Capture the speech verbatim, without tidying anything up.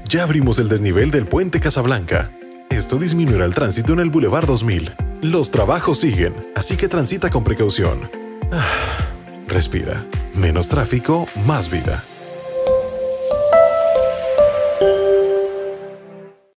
Ya abrimos el desnivel del Puente Casablanca. Esto disminuirá el tránsito en el Boulevard dos mil. Los trabajos siguen, así que transita con precaución. Ah, respira. Menos tráfico, más vida.